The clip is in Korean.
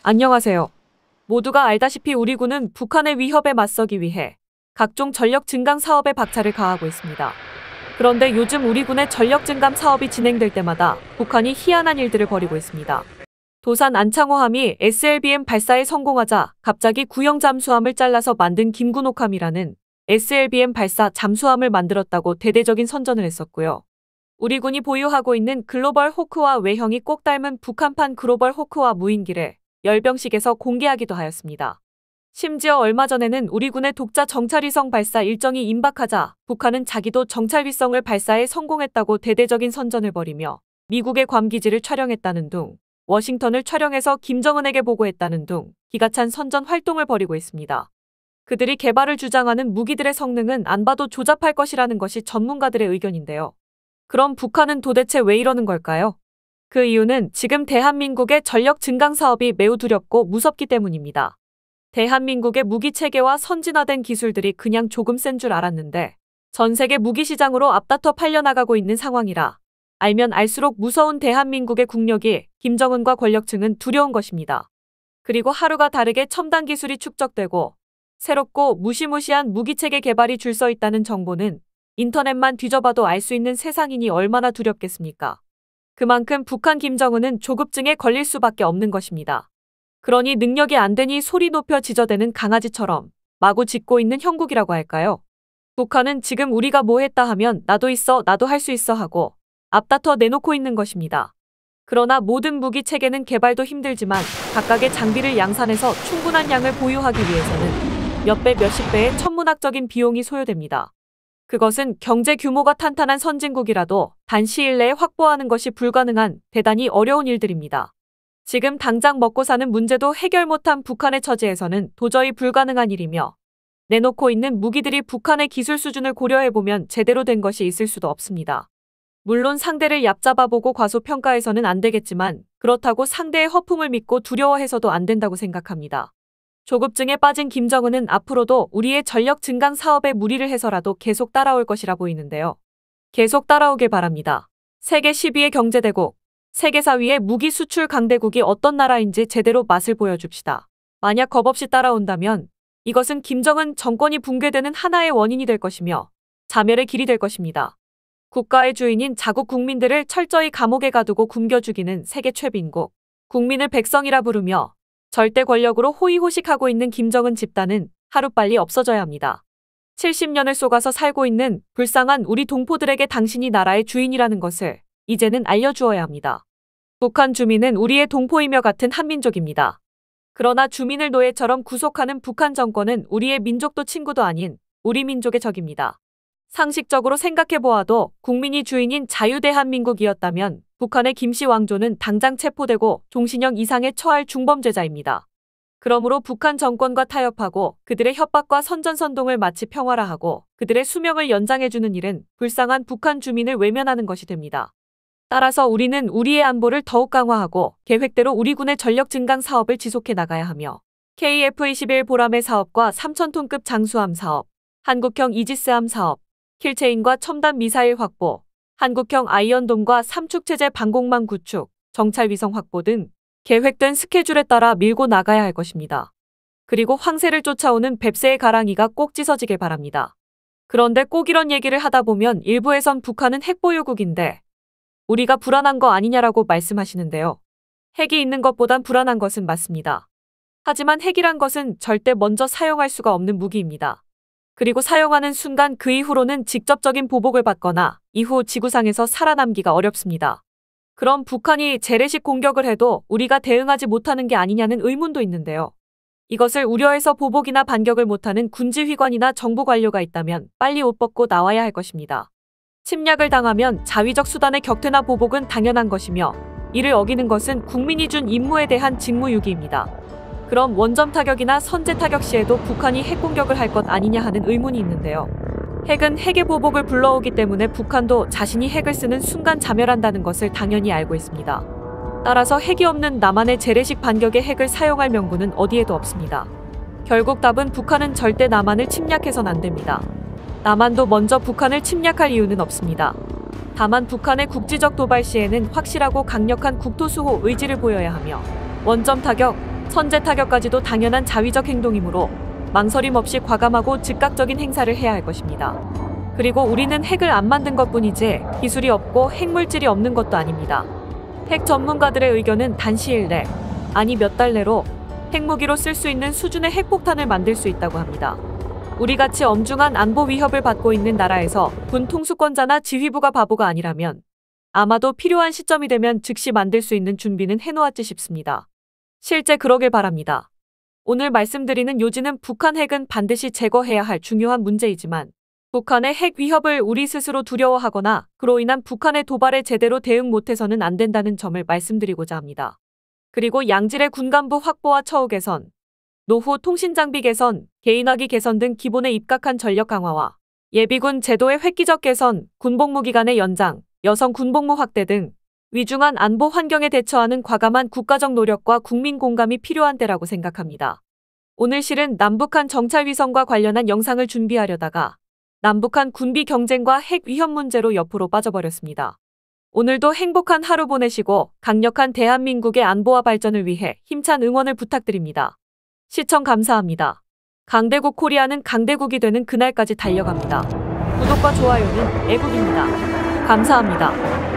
안녕하세요. 모두가 알다시피 우리 군은 북한의 위협에 맞서기 위해 각종 전력 증강 사업에 박차를 가하고 있습니다. 그런데 요즘 우리 군의 전력 증강 사업이 진행될 때마다 북한이 희한한 일들을 벌이고 있습니다. 도산 안창호함이 SLBM 발사에 성공하자 갑자기 구형 잠수함을 잘라서 만든 김군옥함이라는 SLBM 발사 잠수함을 만들었다고 대대적인 선전을 했었고요. 우리 군이 보유하고 있는 글로벌 호크와 외형이 꼭 닮은 북한판 글로벌 호크와 무인기를 열병식에서 공개하기도 하였습니다. 심지어 얼마 전에는 우리 군의 독자 정찰위성 발사 일정이 임박하자 북한은 자기도 정찰위성을 발사에 성공했다고 대대적인 선전을 벌이며 미국의 괌 기지를 촬영했다는 둥, 워싱턴을 촬영해서 김정은에게 보고했다는 둥 기가 찬 선전 활동을 벌이고 있습니다. 그들이 개발을 주장하는 무기들의 성능은 안 봐도 조잡할 것이라는 것이 전문가들의 의견인데요. 그럼 북한은 도대체 왜 이러는 걸까요? 그 이유는 지금 대한민국의 전력 증강 사업이 매우 두렵고 무섭기 때문입니다. 대한민국의 무기체계와 선진화된 기술들이 그냥 조금 센 줄 알았는데 전 세계 무기시장으로 앞다퉈 팔려나가고 있는 상황이라 알면 알수록 무서운 대한민국의 국력이 김정은과 권력층은 두려운 것입니다. 그리고 하루가 다르게 첨단 기술이 축적되고 새롭고 무시무시한 무기체계 개발이 줄 서 있다는 정보는 인터넷만 뒤져봐도 알 수 있는 세상이니 얼마나 두렵겠습니까? 그만큼 북한 김정은은 조급증에 걸릴 수밖에 없는 것입니다. 그러니 능력이 안 되니 소리 높여 지저대는 강아지처럼 마구 짖고 있는 형국이라고 할까요? 북한은 지금 우리가 뭐 했다 하면 나도 있어, 나도 할 수 있어 하고 앞다퉈 내놓고 있는 것입니다. 그러나 모든 무기 체계는 개발도 힘들지만 각각의 장비를 양산해서 충분한 양을 보유하기 위해서는 몇 배, 몇십 배의 천문학적인 비용이 소요됩니다. 그것은 경제 규모가 탄탄한 선진국이라도 단 시일 내에 확보하는 것이 불가능한 대단히 어려운 일들입니다. 지금 당장 먹고 사는 문제도 해결 못한 북한의 처지에서는 도저히 불가능한 일이며 내놓고 있는 무기들이 북한의 기술 수준을 고려해보면 제대로 된 것이 있을 수도 없습니다. 물론 상대를 얕잡아보고 과소평가해서는 안 되겠지만 그렇다고 상대의 허풍을 믿고 두려워해서도 안 된다고 생각합니다. 조급증에 빠진 김정은은 앞으로도 우리의 전력 증강 사업에 무리를 해서라도 계속 따라올 것이라 보이는데요. 계속 따라오길 바랍니다. 세계 12의 경제대국, 세계 4위의 무기 수출 강대국이 어떤 나라인지 제대로 맛을 보여줍시다. 만약 겁없이 따라온다면 이것은 김정은 정권이 붕괴되는 하나의 원인이 될 것이며 자멸의 길이 될 것입니다. 국가의 주인인 자국 국민들을 철저히 감옥에 가두고 굶겨 죽이는 세계 최빈국, 국민을 백성이라 부르며 절대 권력으로 호의호식하고 있는 김정은 집단은 하루빨리 없어져야 합니다. 70년을 속아서 살고 있는 불쌍한 우리 동포들에게 당신이 나라의 주인이라는 것을 이제는 알려주어야 합니다. 북한 주민은 우리의 동포이며 같은 한민족입니다. 그러나 주민을 노예처럼 구속하는 북한 정권은 우리의 민족도 친구도 아닌 우리 민족의 적입니다. 상식적으로 생각해보아도 국민이 주인인 자유대한민국이었다면 북한의 김씨 왕조는 당장 체포되고 종신형 이상에 처할 중범죄자입니다. 그러므로 북한 정권과 타협하고 그들의 협박과 선전선동을 마치 평화화하고 그들의 수명을 연장해주는 일은 불쌍한 북한 주민을 외면하는 것이 됩니다. 따라서 우리는 우리의 안보를 더욱 강화하고 계획대로 우리 군의 전력 증강 사업을 지속해 나가야 하며 KF-21 보람의 사업과 3,000톤급 장수함 사업, 한국형 이지스함 사업, 킬체인과 첨단 미사일 확보, 한국형 아이언돔과 삼축체제 방공망 구축, 정찰위성 확보 등 계획된 스케줄에 따라 밀고 나가야 할 것입니다. 그리고 황새를 쫓아오는 뱁새의 가랑이가 꼭 찢어지길 바랍니다. 그런데 꼭 이런 얘기를 하다 보면 일부에선 북한은 핵보유국인데 우리가 불안한 거 아니냐라고 말씀하시는데요. 핵이 있는 것보단 불안한 것은 맞습니다. 하지만 핵이란 것은 절대 먼저 사용할 수가 없는 무기입니다. 그리고 사용하는 순간 그 이후로는 직접적인 보복을 받거나 이후 지구상에서 살아남기가 어렵습니다. 그럼 북한이 재래식 공격을 해도 우리가 대응하지 못하는 게 아니냐는 의문도 있는데요. 이것을 우려해서 보복이나 반격을 못하는 군지휘관이나 정부 관료가 있다면 빨리 옷 벗고 나와야 할 것입니다. 침략을 당하면 자위적 수단의 격퇴나 보복은 당연한 것이며 이를 어기는 것은 국민이 준 임무에 대한 직무유기입니다. 그럼 원점 타격이나 선제 타격 시에도 북한이 핵공격을 할 것 아니냐 하는 의문이 있는데요. 핵은 핵의 보복을 불러오기 때문에 북한도 자신이 핵을 쓰는 순간 자멸한다는 것을 당연히 알고 있습니다. 따라서 핵이 없는 남한의 재래식 반격의 핵을 사용할 명분은 어디에도 없습니다. 결국 답은 북한은 절대 남한을 침략해선 안 됩니다. 남한도 먼저 북한을 침략할 이유는 없습니다. 다만 북한의 국지적 도발 시에는 확실하고 강력한 국토수호 의지를 보여야 하며 원점 타격, 선제 타격까지도 당연한 자위적 행동이므로 망설임 없이 과감하고 즉각적인 행사를 해야 할 것입니다. 그리고 우리는 핵을 안 만든 것뿐이지 기술이 없고 핵물질이 없는 것도 아닙니다. 핵 전문가들의 의견은 단 시일 내, 아니 몇 달 내로 핵무기로 쓸 수 있는 수준의 핵폭탄을 만들 수 있다고 합니다. 우리같이 엄중한 안보 위협을 받고 있는 나라에서 군 통수권자나 지휘부가 바보가 아니라면 아마도 필요한 시점이 되면 즉시 만들 수 있는 준비는 해놓았지 싶습니다. 실제 그러길 바랍니다. 오늘 말씀드리는 요지는 북한 핵은 반드시 제거해야 할 중요한 문제이지만 북한의 핵 위협을 우리 스스로 두려워하거나 그로 인한 북한의 도발에 제대로 대응 못해서는 안 된다는 점을 말씀드리고자 합니다. 그리고 양질의 군간부 확보와 처우 개선, 노후 통신장비 개선, 개인화기 개선 등 기본에 입각한 전력 강화와 예비군 제도의 획기적 개선, 군복무 기간의 연장, 여성 군복무 확대 등 위중한 안보 환경에 대처하는 과감한 국가적 노력과 국민 공감이 필요한 때라고 생각합니다. 오늘 실은 남북한 정찰 위성과 관련한 영상을 준비하려다가 남북한 군비 경쟁과 핵 위협 문제로 옆으로 빠져버렸습니다. 오늘도 행복한 하루 보내시고 강력한 대한민국의 안보와 발전을 위해 힘찬 응원을 부탁드립니다. 시청 감사합니다. 강대국 코리아는 강대국이 되는 그날까지 달려갑니다. 구독과 좋아요는 애국입니다. 감사합니다.